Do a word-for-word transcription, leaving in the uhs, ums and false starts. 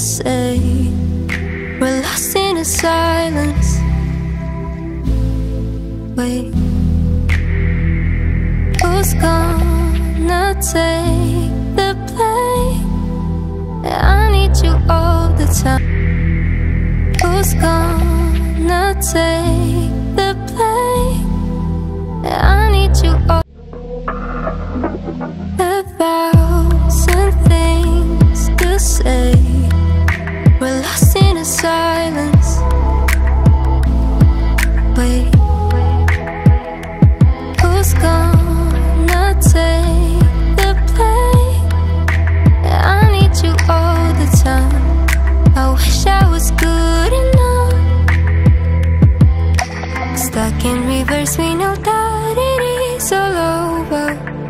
say we're lost in a silence. Wait, who's gonna take the blame? I need you all the time. Who's gonna take the blame? I need you all. A thousand things to say, we're lost in a silence. Wait, who's gonna take the blame? I need you all the time. I wish I was good enough. Stuck in reverse, we know that it is all over.